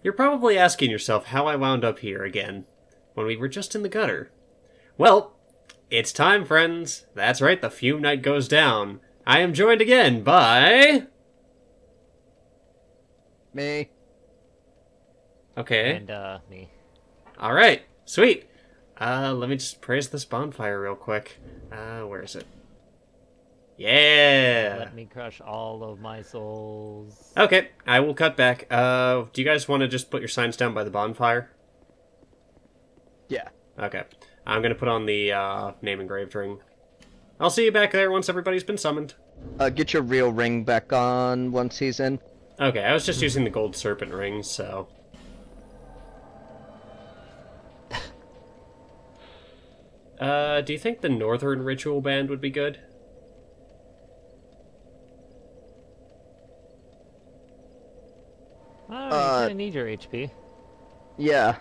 You're probably asking yourself how I wound up here again, when we were just in the gutter. Well, it's time, friends. That's right, the Fume Knight goes down. I am joined again by... Me. Okay. And, me. Alright, sweet. Let me just praise this bonfire real quick. Where is it? Yeah! Let me crush all of my souls. Okay, I will cut back. Do you guys want to just put your signs down by the bonfire? Yeah. Okay. I'm gonna put on the, name engraved ring. I'll see you back there once everybody's been summoned. Get your real ring back on once he's in. Okay, I was just using the gold serpent ring, so... do you think the Northern Ritual Band would be good? Oh, you kinda need your HP. Yeah.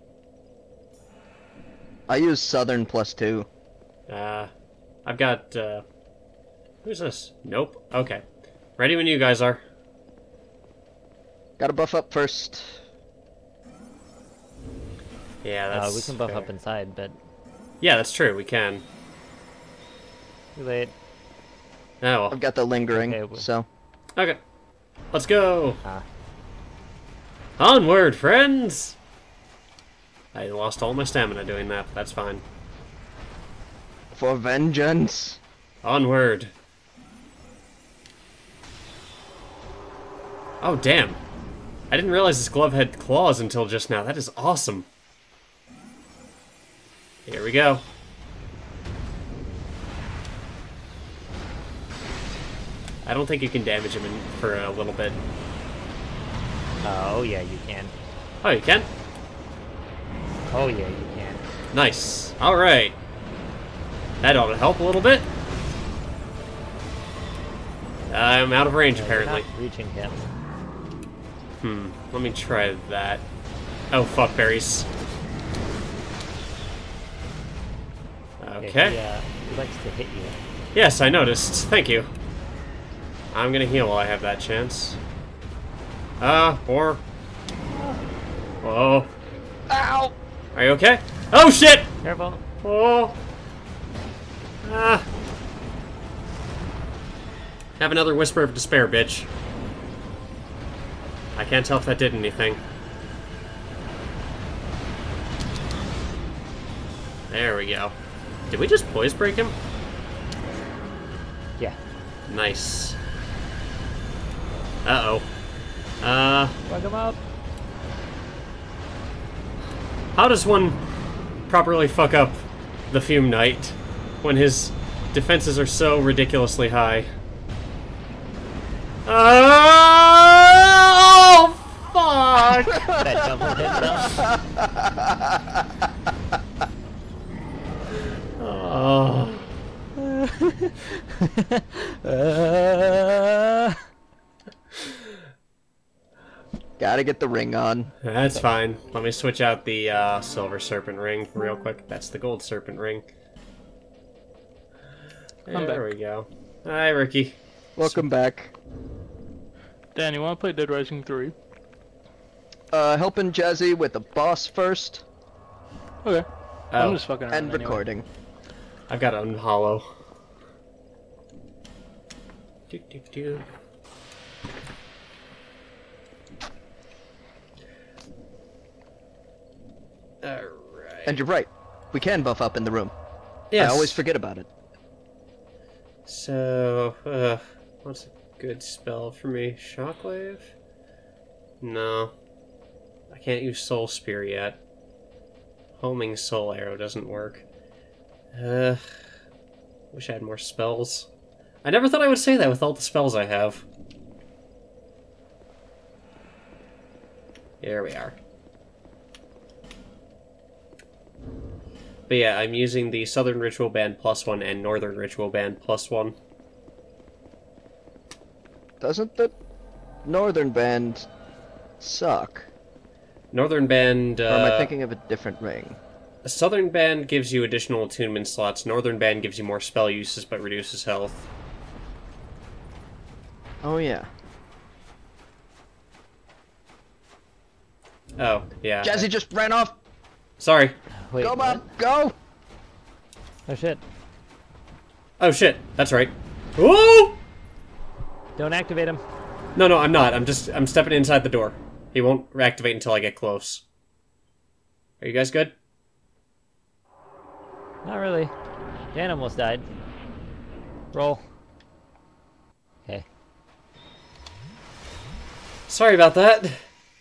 I use Southern +2. I've got, who's this? Nope. Okay. Ready when you guys are. Gotta buff up first. Yeah, that's We can buff fair. up inside, but Yeah, that's true, we can. too late. Oh, well. I've got the lingering, Okay, well- so... Okay. Let's go! Ah. Onward, friends! I lost all my stamina doing that, but that's fine. For vengeance! Onward! Oh, damn. I didn't realize this glove had claws until just now. That is awesome. Here we go. I don't think you can damage him for a little bit. Oh, yeah, you can. Oh, you can? Oh, yeah, you can. Nice. Alright. That ought to help a little bit. I'm out of range, Yeah, apparently. you're not reaching him. Let me try that. Oh, fuck berries. Okay. He likes to hit you. Yes, I noticed. Thank you. I'm gonna heal while I have that chance. Or... Whoa. Ow! Are you okay? Oh, shit! Careful. Oh. Ah. Have another Whisper of Despair, bitch. I can't tell if that did anything. There we go. Did we just poise break him? Yeah. Nice. Uh-oh. Fuck him up. How does one properly fuck up the Fume Knight when his defenses are so ridiculously high? Oh, fuck! That double hit Oh. Gotta get the ring on. That's fine. Let me switch out the silver serpent ring real quick. That's the gold serpent ring. There we go. Hi, Ricky. Welcome back. Dan, you want to play Dead Rising 3? Helping Jazzy with the boss first, Okay. Oh, I'm just fucking around and anyway. recording. I've got unhollow. Do, do, do. Alright. And you're right. We can buff up in the room. Yes. I always forget about it. So, what's a good spell for me? Shockwave? No. I can't use Soul Spear yet. Homing Soul Arrow doesn't work. Wish I had more spells. I never thought I would say that with all the spells I have. Here we are. But yeah, I'm using the Southern Ritual Band +1 and Northern Ritual Band +1. Doesn't the Northern Band suck? Northern Band, Or am I thinking of a different ring? Southern Band gives you additional attunement slots. Northern Band gives you more spell uses but reduces health. Oh yeah. Oh, yeah. Jazzy just ran off. Sorry. Wait, Go, what? Bob. Go. Oh shit. Oh shit, that's right. Whoa! Don't activate him. No, I'm not. I'm stepping inside the door. He won't reactivate until I get close. Are you guys good? Not really. Dan almost died. Roll. Okay. Sorry about that.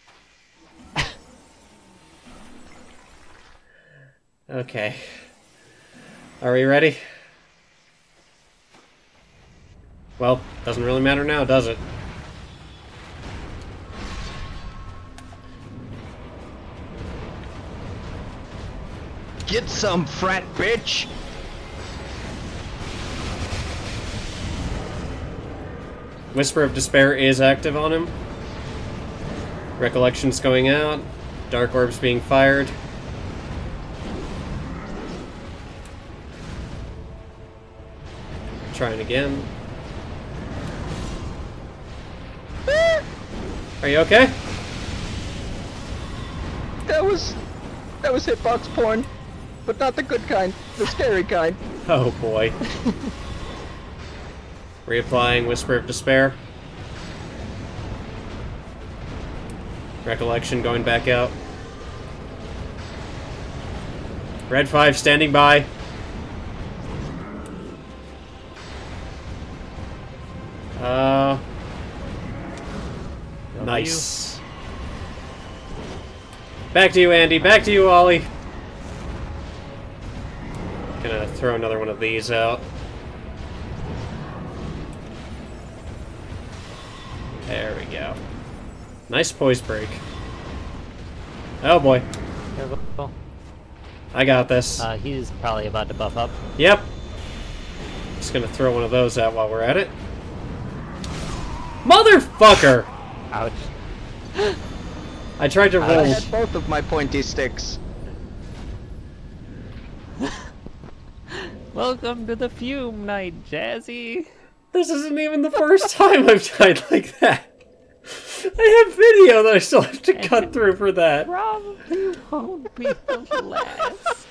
Okay. Are we ready? Well, doesn't really matter now, does it? Get some, frat bitch. Whisper of Despair is active on him. Recollection's going out. Dark Orb's being fired. Trying again. Are you okay? That was hitbox porn, but not the good kind, the scary kind. Oh boy. Reapplying Whisper of Despair. Recollection going back out. Red 5 standing by. Nice. Back to you, Andy. Back to you, Ollie. Gonna throw another one of these out. There we go. Nice poise break. Oh boy. Careful. I got this. He's probably about to buff up. Yep. Just gonna throw one of those out while we're at it. Motherfucker! Ouch. I tried to I roll. had both of my pointy sticks. Welcome to the Fume Knight, Jazzy. This isn't even the first time I've died like that. I have video that I still have to cut through for that. Probably won't be the last.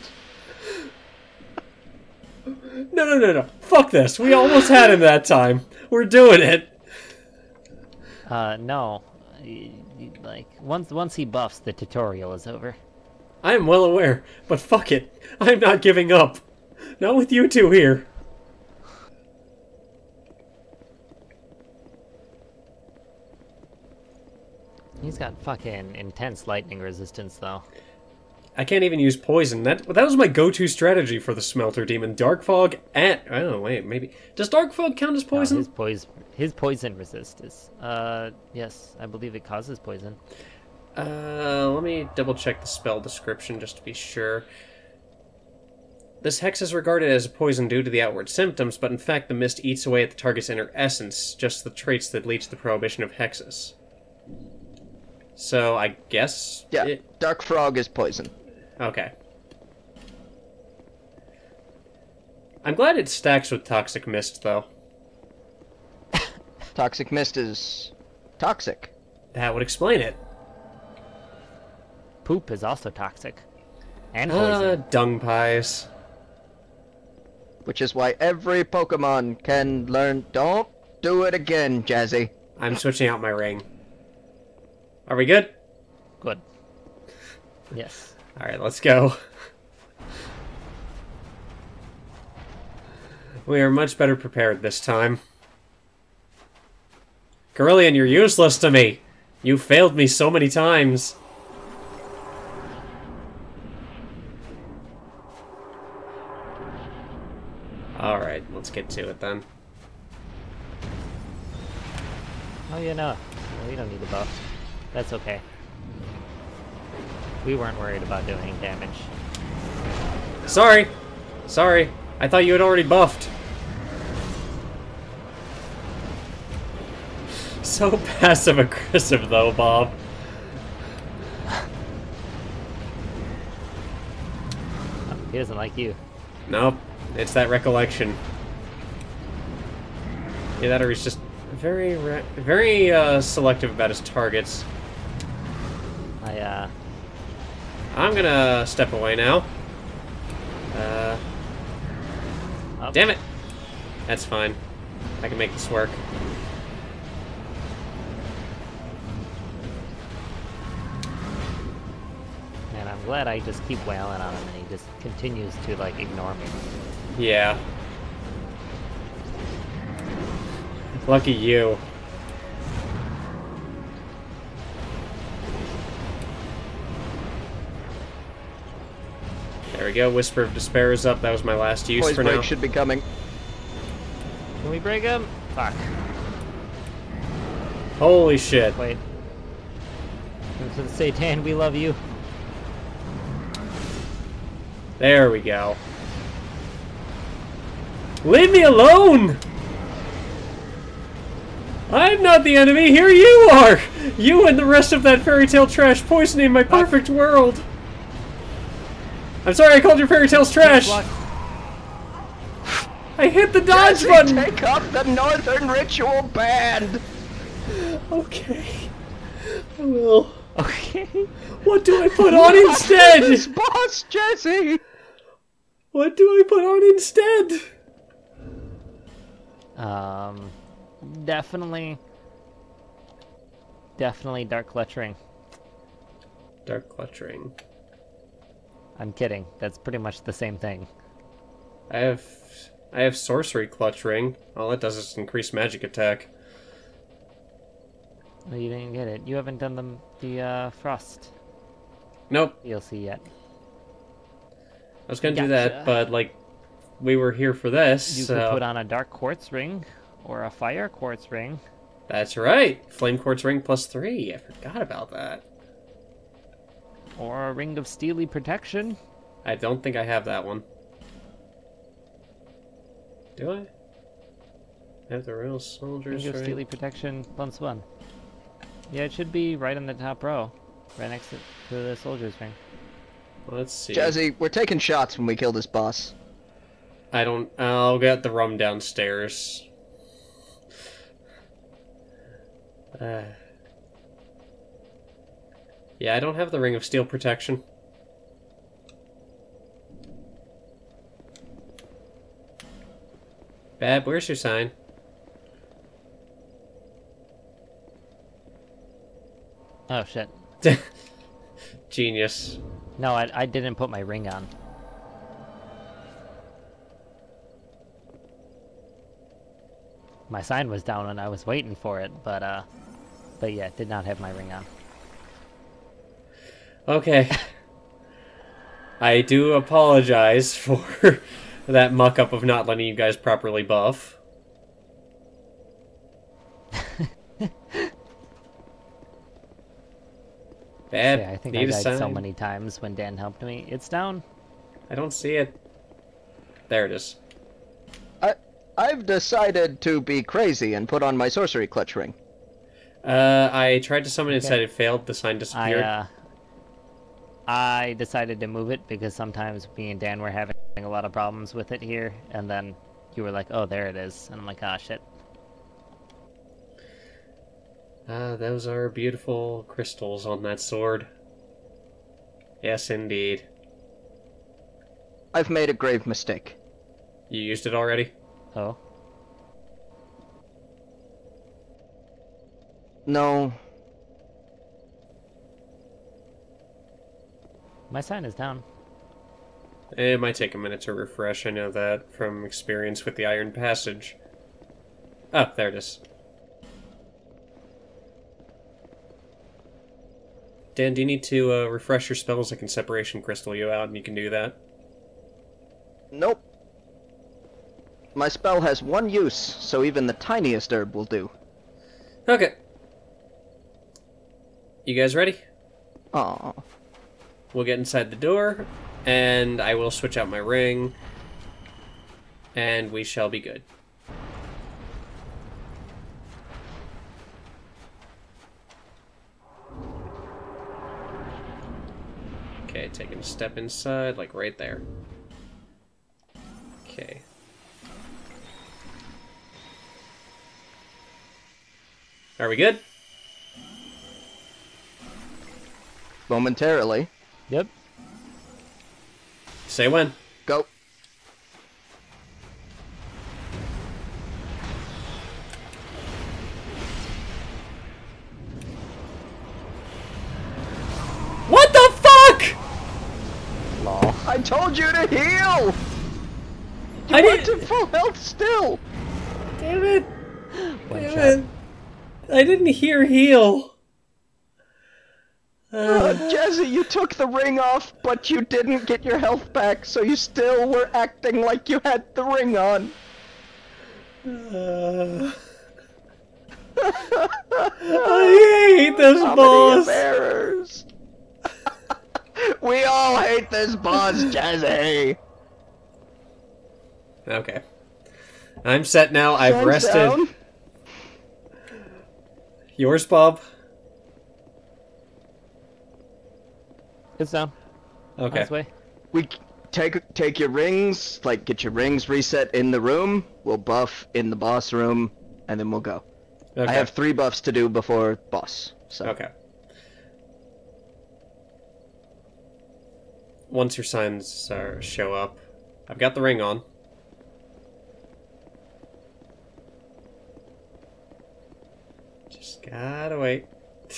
No. Fuck this. We almost had him that time. We're doing it. No. Like, once he buffs, the tutorial is over. I am well aware, but fuck it. I'm not giving up. Not with you two here. He's got fucking intense lightning resistance, though. I can't even use poison. That was my go-to strategy for the Smelter Demon. Dark Fog and... Oh, wait, maybe... Does Dark Fog count as poison? No, his poison resist is... yes, I believe it causes poison. Let me double-check the spell description just to be sure. This hex is regarded as a poison due to the outward symptoms, but in fact the mist eats away at the target's inner essence, just the traits that lead to the prohibition of hexes. So, I guess... Yeah, Dark Frog is poison. Okay. I'm glad it stacks with Toxic Mist, though. Toxic Mist is... toxic. That would explain it. Poop is also toxic. And poison. Dung pies. Which is why every Pokemon can learn... Don't do it again, Jazzy. I'm switching out my ring. Are we good? Good. Yes. Alright, let's go. We are much better prepared this time. Carillion, you're useless to me! You failed me so many times. Alright, let's get to it then. Oh, yeah, no. We don't need the buff. That's okay. We weren't worried about doing damage. Sorry! Sorry. I thought you had already buffed. So passive-aggressive, though, Bob. He doesn't like you. Nope. It's that recollection. Yeah, that or he's just very selective about his targets. I'm gonna step away now. Up. Damn it! That's fine. I can make this work. And I'm glad I just keep wailing on him and he just continues to, like, ignore me. Yeah. Lucky you. There we go. Whisper of Despair is up. That was my last use Poise for break now. should be coming. Can we break him? Fuck. Holy shit. Wait. I was gonna say, Dan, we love you. There we go. Leave me alone! I'm not the enemy, here you are! You and the rest of that fairy tale trash poisoning my perfect world! I'm sorry I called your fairy tales trash! I hit the dodge Jazzy, button! take up the Northern Ritual Band! Okay. I will. Okay. What do I put on instead? This boss, Jazzy! What do I put on instead? Definitely Dark Cluttering. Dark Cluttering. I'm kidding. That's pretty much the same thing. I have Sorcery Cluttering. All it does is increase magic attack. No, you didn't get it. You haven't done the Frost Nope. DLC yet. I was gonna do that, Gotcha. but, like, we were here for this, You so... could put on a Dark Quartz Ring or a Fire Quartz Ring. That's right! Flame Quartz Ring +3. I forgot about that. Or a Ring of Steely Protection. I don't think I have that one. Do I? I have the Royal Soldiers, Ring of right? Steely Protection +1. Yeah, it should be right on the top row. Right next to the Soldier's Ring. Let's see. Jazzy, we're taking shots when we kill this boss. I'll get the rum downstairs. Yeah, I don't have the Ring of Steel Protection. Bab, where's your sign? Oh, shit. Genius. No, I didn't put my ring on. My sign was down and I was waiting for it, but yeah, did not have my ring on. Okay. I do apologize for that muck-up of not letting you guys properly buff. Bad. Yeah, I think I Need a died so sign? many times when Dan helped me. It's down. I don't see it. There it is. I've decided to be crazy and put on my Sorcery Clutch Ring. I tried to summon it, Okay. said it failed, the sign disappeared. I decided to move it because sometimes me and Dan were having a lot of problems with it here, and then you were like, oh, there it is. And I'm like, ah, shit. Those are beautiful crystals on that sword. Yes, indeed. I've made a grave mistake. You used it already? Oh. No. My sign is down. It might take a minute to refresh, I know that from experience with the Iron Passage. Oh, there it is. Dan, do you need to refresh your spells? I can Separation Crystal you out, and you can do that. Nope. My spell has one use, so even the tiniest herb will do. Okay. You guys ready? Aw. We'll get inside the door, and I will switch out my ring, and we shall be good. Okay, taking a step inside, like right there. Okay. Are we good? momentarily. Yep. Say when. Go. What the fuck? Lol. I told you to heal! You I went didn't. to full health still! Damn it. One Damn shot. it. I didn't hear heal. Jazzy, you took the ring off, but you didn't get your health back, so you still were acting like you had the ring on. I hate this How boss. many errors? We all hate this boss, Jazzy. Okay. I'm set now. I've Hands rested. down. Yours, Bob? It's down. Okay. Nice way. We take your rings, like get your rings reset in the room. We'll buff in the boss room, and then we'll go. Okay. I have 3 buffs to do before boss. So. Okay. Once your signs show up, I've got the ring on. Just gotta wait.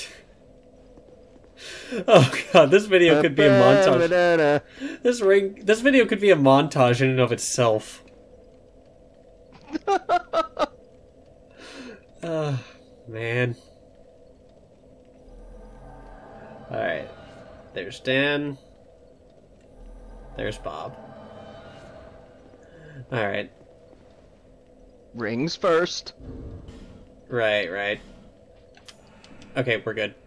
Oh god, this video could be a montage. This video could be a montage in and of itself. Man. Alright. There's Dan. There's Bob. Alright. Rings first. Right. Okay, we're good.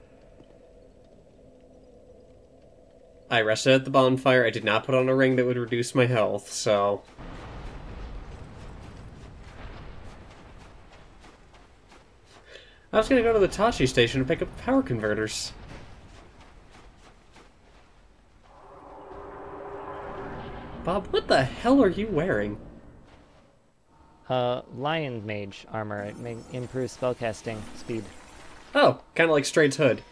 I rested at the bonfire. I did not put on a ring that would reduce my health, so... I was gonna go to the Tachi station to pick up power converters. Bob, what the hell are you wearing? Lion Mage armor. It improves spellcasting speed. Oh, kind of like Straight's hood.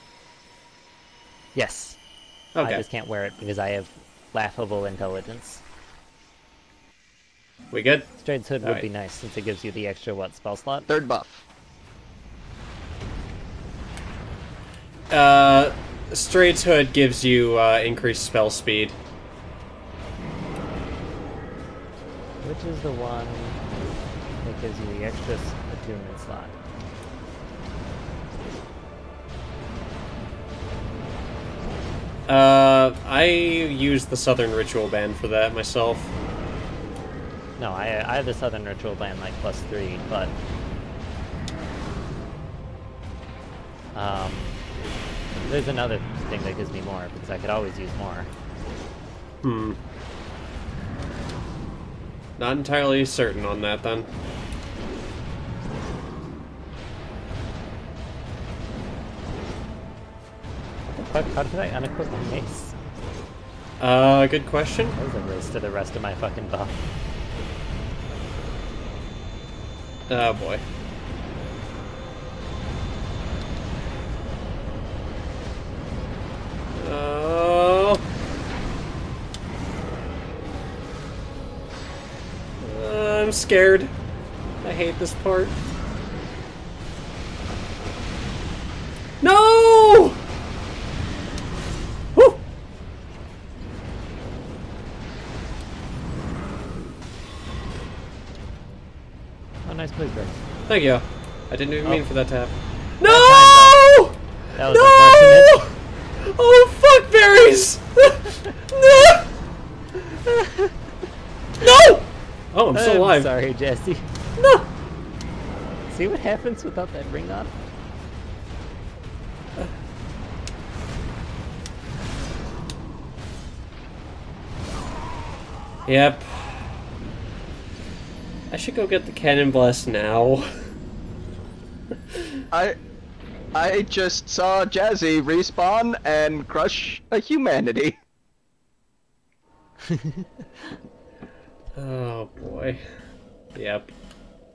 Yes. Okay. I just can't wear it because I have laughable intelligence. We good? Straight's hood would Alright. be nice since it gives you the extra, spell slot? 3rd buff. Straight's hood gives you increased spell speed. Which is the one that gives you the extra attunement slot? I use the Southern Ritual Band for that myself. No, I have the Southern Ritual Band like +3, but there's another thing that gives me more because I could always use more. Not entirely certain on that then. What the fuck? How did I unequip my mace? Good question. That was a race to the rest of my fucking buff. Oh boy. Oh. I'm scared. I hate this part. No! Woo! Oh, nice blue bird. Thank you. I didn't even mean for that to happen. No! That was unfortunate. Oh, fuck berries! No! No! Oh, I'm still alive. Sorry, Jazzy. No! See what happens without that ring on? Yep. I should go get the cannon blast now. I just saw Jazzy respawn and crush a humanity. Oh boy. Yep.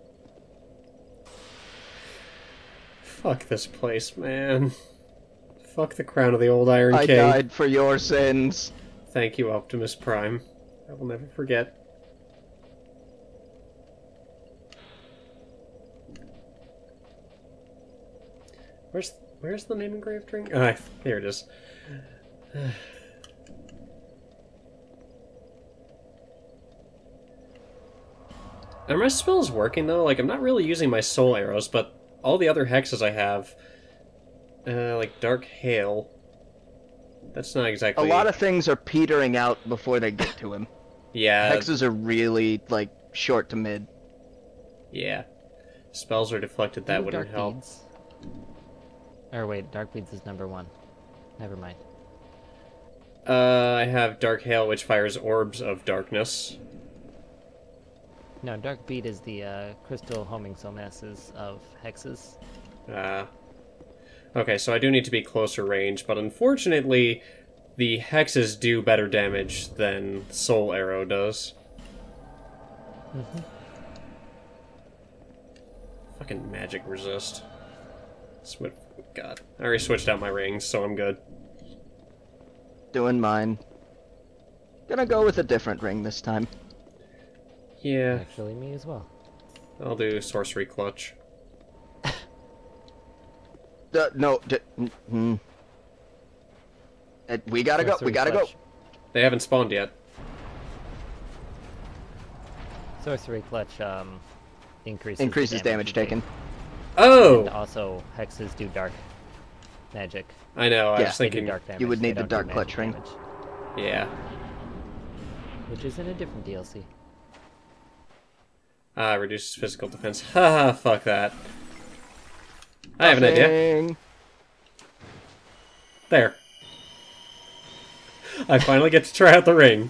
Fuck this place, man. Fuck the crown of the old Iron I King. died for your sins. Thank you, Optimus Prime. I will never forget. Where's the name engraved ring? Ah, here it is. Are my spells working though? Like, I'm not really using my soul arrows, but all the other hexes I have, like Dark Hail, that's not exactly... A lot of things are petering out before they get to him. Yeah. Hexes are really, like, short to mid. Yeah. Spells are deflected, that wouldn't Dark help. Beads. Or wait, Dark Beads is number 1. Never mind. I have Dark Hail, which fires orbs of darkness. No, Dark Bead is the crystal homing soul masses of hexes. Okay, so I do need to be closer range, but unfortunately, the hexes do better damage than Soul Arrow does. Mm-hmm. Fucking magic resist. God, I already switched out my rings, so I'm good. Doing mine. Gonna go with a different ring this time. Yeah, Actually, me as well. I'll do Sorcery Clutch. No. We gotta go. Sorcery We gotta go. Clutch. They haven't spawned yet. Sorcery Clutch Increases damage you take. taken. Oh! And also, hexes do dark magic. I know, I Yeah. was They do thinking... dark damage. You would they need the don't do Dark magic Clutch ring. damage, Yeah. which is in a different DLC. Reduces physical defense. Haha, fuck that. I have an idea. Nothing. There. I finally get to try out the ring.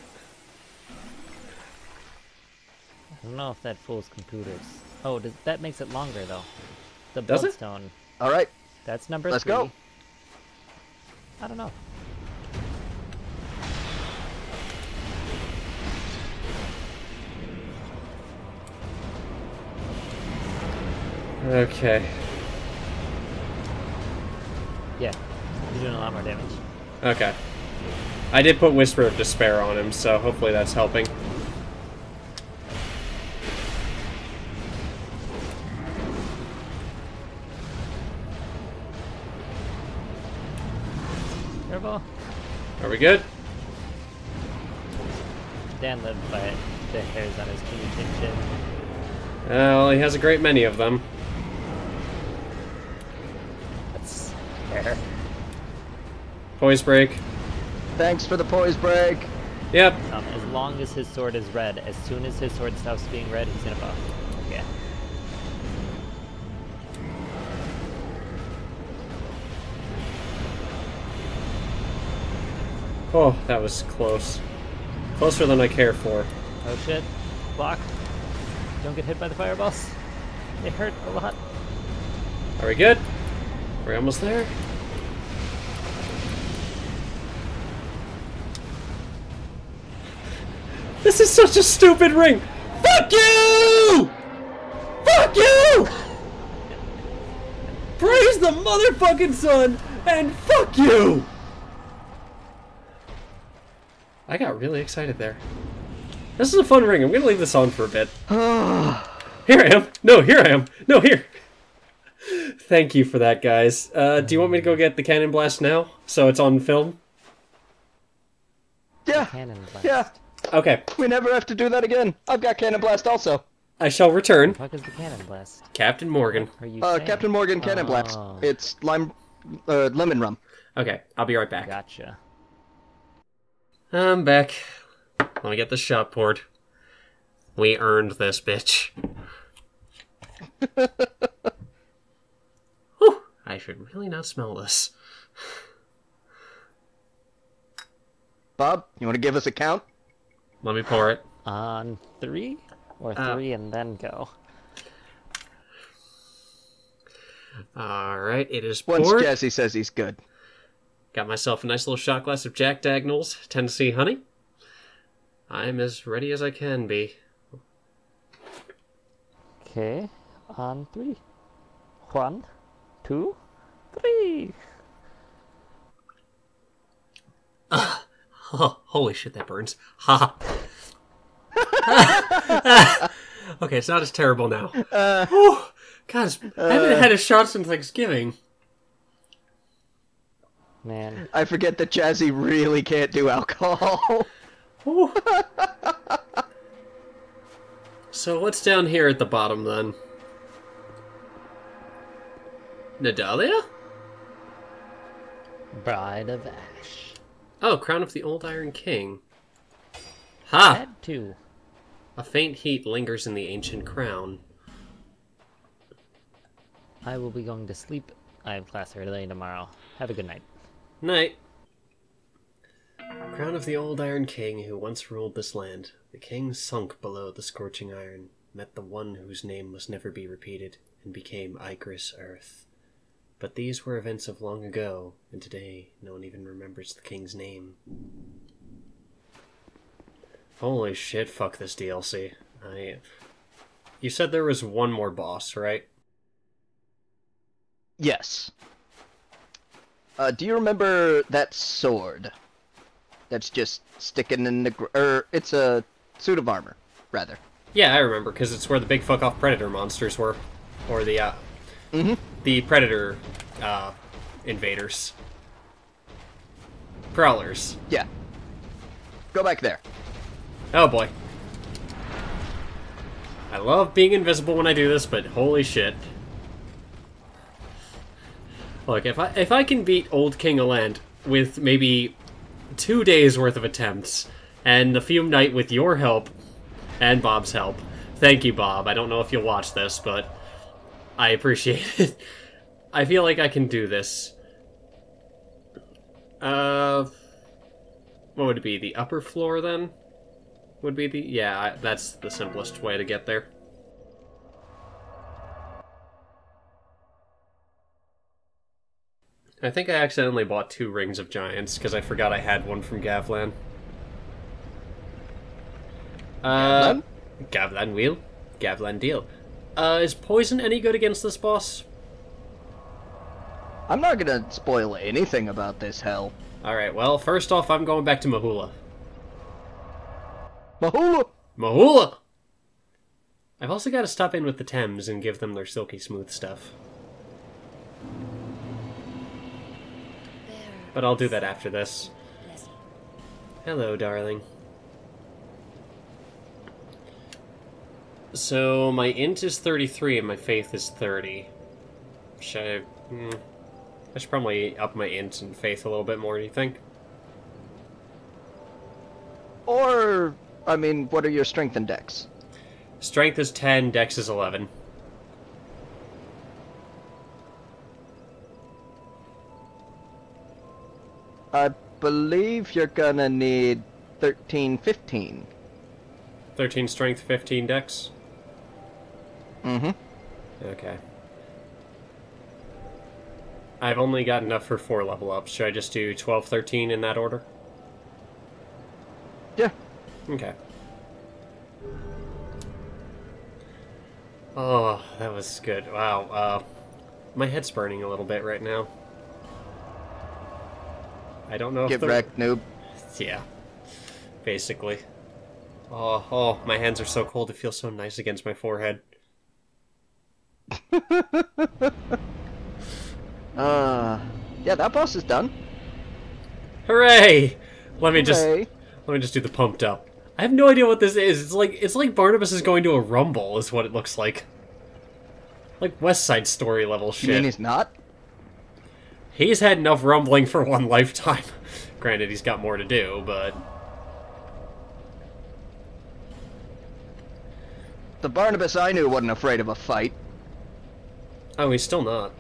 I don't know if that fools computers. Oh, that makes it longer though. The Does it? bloodstone. All right. That's number Let's 3. go. I don't know. Okay. Yeah, you're doing a lot more damage. Okay. I did put Whisper of Despair on him, so hopefully that's helping. Careful. Are we good? Dan lived by the hairs on his chinny chin chin. Well, he has a great many of them. That's fair. Poise break. Thanks for the poise break. Yep. As long as his sword is red, as soon as his sword stops being red, he's gonna buff. Yeah. Oh, that was close. Closer than I care for. Oh shit. Block. Don't get hit by the fireballs. They hurt a lot. Are we good? We're almost there. This is such a stupid ring! Fuck you! Fuck you! Praise the motherfucking sun, and fuck you! I got really excited there. This is a fun ring. I'm gonna leave this on for a bit. Here I am. No, here I am. No, here. Thank you for that, guys. Do you want me to go get the cannon blast now? So it's on film? Yeah. Cannon blast. Yeah. Okay. We never have to do that again. I've got Cannon Blast also. I shall return. What is the cannon blast? Captain Morgan. Are you saying? Captain Morgan Cannon Blast. Oh. It's lemon rum. Okay, I'll be right back. Gotcha. I'm back. Let me get the shot poured. We earned this, bitch. Whew, I should really not smell this. Bob, you want to give us a count? Let me pour it. On 3? Or 3 and then go? Alright, it is Once poured. Jazzy says he's good. Got myself a nice little shot glass of Jack Dagnall's Tennessee honey. I'm as ready as I can be. Okay. On 3. 1, 2, 3. Oh, holy shit, that burns. Ha. Okay, it's not as terrible now. Oh, God, I haven't had a shot since Thanksgiving. Man. I forget that Jazzy really can't do alcohol. Ooh. So what's down here at the bottom, then? Nadalia? Bride of Ash. Oh, Crown of the Old Iron King. Ha! That too. A faint heat lingers in the ancient crown. I will be going to sleep. I have class early tomorrow. Have a good night. Night. Crown of the Old Iron King who once ruled this land. The king sunk below the scorching iron, met the one whose name must never be repeated, and became Igris Earth. But these were events of long ago, and today no one even remembers the king's name. Holy shit, fuck this DLC. You said there was one more boss, right? Yes. Do you remember that sword? That's just sticking in the... it's a suit of armor, rather. Yeah, I remember, because it's where the big fuck-off predator monsters were. Or the, the predator, invaders. Prowlers. Yeah. Go back there. Oh boy. I love being invisible when I do this, but holy shit. Look, if I can beat Old King of Land with maybe 2 days worth of attempts, and the Fume Knight with your help, and Bob's help. Thank you, Bob. I don't know if you'll watch this, but I appreciate it. I feel like I can do this. What would it be? The upper floor, then? Would be the... Yeah, that's the simplest way to get there. I think I accidentally bought 2 Rings of Giants, because I forgot I had one from Gavlan. Gavlan? Gavlan Wheel? Gavlan Deal. Is poison any good against this boss? I'm not gonna spoil anything about this hell. Alright, well, first off, I'm going back to Mahula. Mahula! Mahula! I've also got to stop in with the Thames and give them their silky smooth stuff. But I'll do that after this. Hello, darling. So, my int is 33 and my faith is 30. Should I should probably up my int and faith a little bit more, do you think? Or, I mean, what are your strength and dex? Strength is 10, dex is 11. I believe you're gonna need 13, 15. 13 strength, 15 dex? Mm-hmm. Okay. I've only got enough for 4 level ups. Should I just do 12, 13 in that order? Yeah. Okay. Oh, that was good. Wow, my head's burning a little bit right now. I don't know if Get wrecked, noob. Yeah. Basically. Oh, my hands are so cold, it feels so nice against my forehead. Yeah, that boss is done. Hooray! Let me just Hooray. do the pumped up. I have no idea what this is. It's like Barnabas is going to a rumble, is what it looks like. Like West Side Story level shit. You mean he's not? He's had enough rumbling for one lifetime. Granted, he's got more to do, but... The Barnabas I knew wasn't afraid of a fight. Oh, he's still not.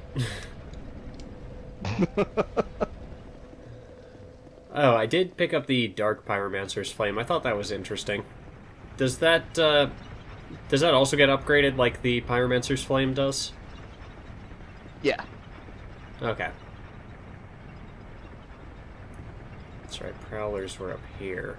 Oh, I did pick up the Dark Pyromancer's Flame. I thought that was interesting. Does that also get upgraded like the Pyromancer's Flame does? Yeah. Okay. That's right, Prowlers were up here.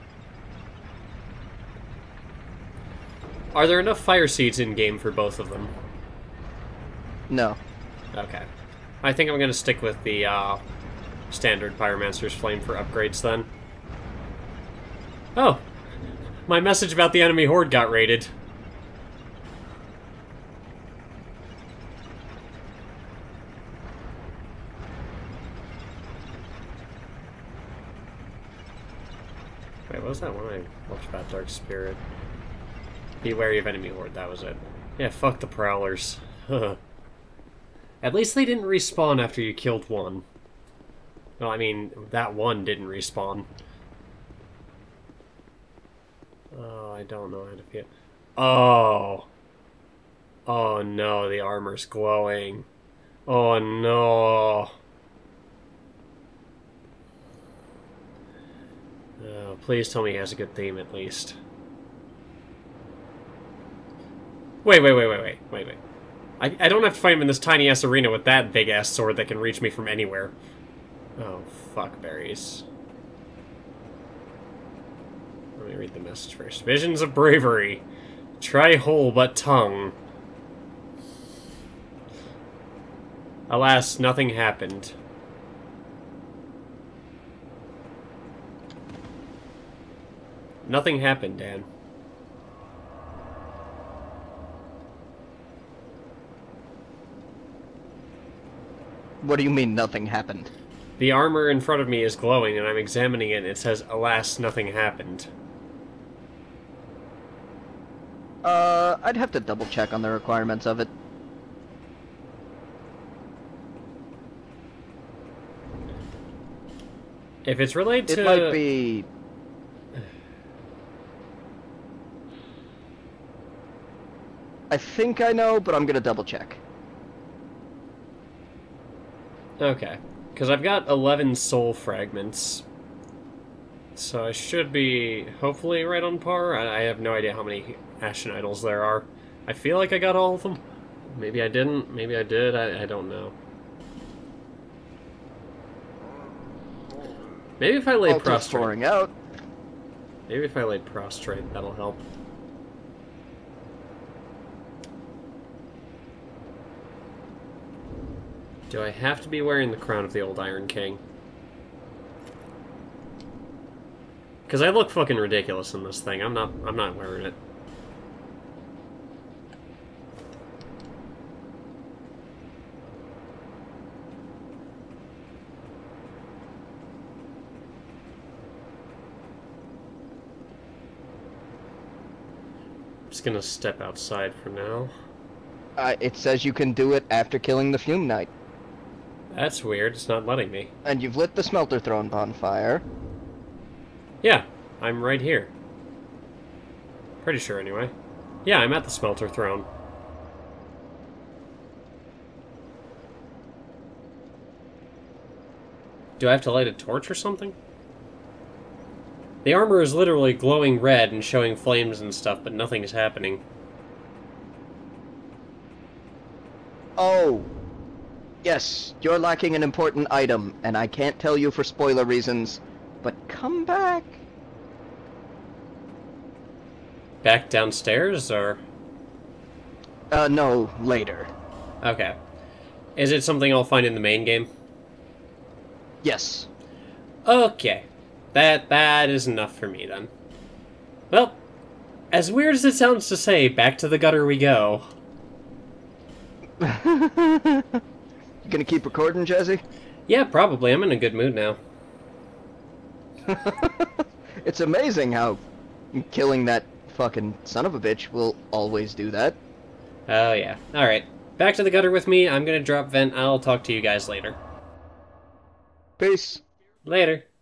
Are there enough fire seeds in-game for both of them? No. Okay. I think I'm going to stick with the standard Pyromancer's Flame for upgrades then. Oh! My message about the enemy horde got raided. Wait, what was that one I looked about? Dark Spirit. Be wary of enemy horde, that was it. Yeah, fuck the Prowlers. At least they didn't respawn after you killed one. Well, I mean, that one didn't respawn. Oh, I don't know how to feel. Oh! Oh no, the armor's glowing. Oh no! Oh, please tell me he has a good theme at least. Wait. I don't have to fight him in this tiny-ass arena with that big-ass sword that can reach me from anywhere. Oh, fuck berries. Let me read the message first. Visions of bravery. Try whole but tongue. Alas, nothing happened. Nothing happened, Dan. What do you mean nothing happened? The armor in front of me is glowing, and I'm examining it, and it says, alas, nothing happened. I'd have to double check on the requirements of it. If it's related to... It might be... I think I know, but I'm gonna double check. Okay. Because I've got 11 soul fragments. So I should be, hopefully, right on par. I have no idea how many Ashen Idols there are. I feel like I got all of them. Maybe I didn't. Maybe I did. I don't know. Maybe if I lay prostrate. Pouring out. Maybe if I lay prostrate, that'll help. Do I have to be wearing the crown of the old Iron King? Because I look fucking ridiculous in this thing. I'm not wearing it. I'm just gonna step outside for now. It says you can do it after killing the Fume Knight. That's weird. It's not letting me. And you've lit the Smelter Throne bonfire. Yeah, I'm right here. Pretty sure, anyway. Yeah, I'm at the Smelter Throne. Do I have to light a torch or something? The armor is literally glowing red and showing flames and stuff, but nothing is happening. Oh. Yes, you're lacking an important item, and I can't tell you for spoiler reasons, but come back. Back downstairs, or...? No, later. Okay. Is it something I'll find in the main game? Yes. Okay. That is enough for me, then. Well, as weird as it sounds to say, back to the gutter we go. You gonna keep recording, Jazzy? Yeah, probably. I'm in a good mood now. It's amazing how killing that fucking son of a bitch will always do that. Oh, yeah. Alright. Back to the gutter with me. I'm gonna drop vent. I'll talk to you guys later. Peace. Later.